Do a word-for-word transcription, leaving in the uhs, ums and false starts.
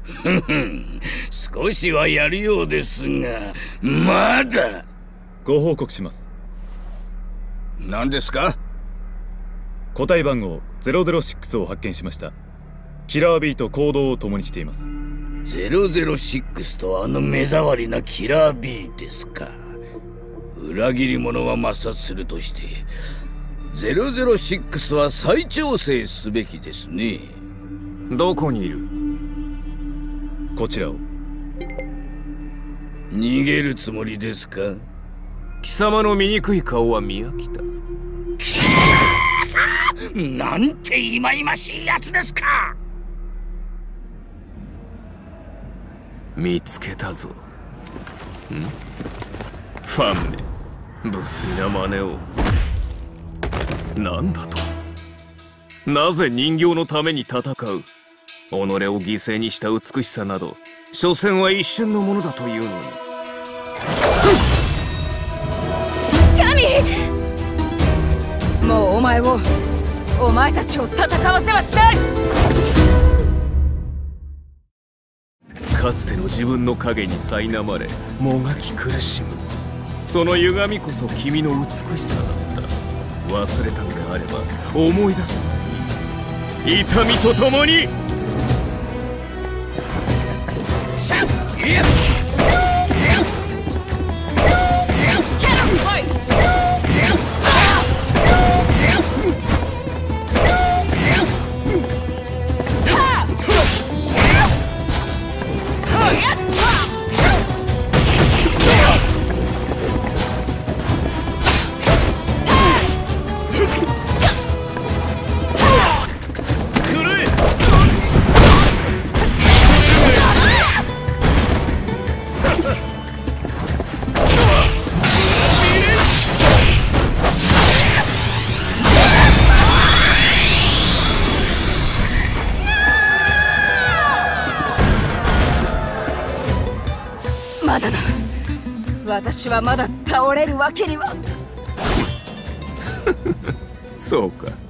ふんふん、少しはやるようですが、まだ。 ご報告します。 何ですか？ 個体番号ゼロゼロシックスを発見しました。キラー B と行動を共にしています。 ゼロゼロシックスとあの目障りなキラー B ですか。裏切り者は抹殺するとしてゼロゼロシックスは再調整すべきですね。 どこにいる？ こちらを。 逃げるつもりですか？ 貴様の醜い顔は見飽きた。 なんて忌々しいやつですか。 見つけたぞ。ん？ファンめ、無粋な真似を。なんだと？なぜ人形のために戦う？己を犠牲にした美しさなど、所詮は一瞬のものだというのに。 キャミー！もうお前を、お前たちを戦わせはしない！ かつての自分の影に苛まれもがき苦しむ、その歪みこそ君の美しさだった。忘れたのであれば思い出すがいい。痛みとともに。 まだだ。私はまだ倒れるわけには。 そうか。